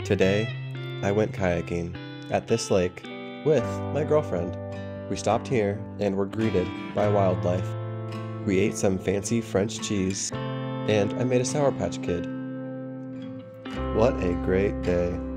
Today, I went kayaking at this lake with my girlfriend. We stopped here and were greeted by wildlife. We ate some fancy French cheese, and I made a Sour Patch Kid. What a great day!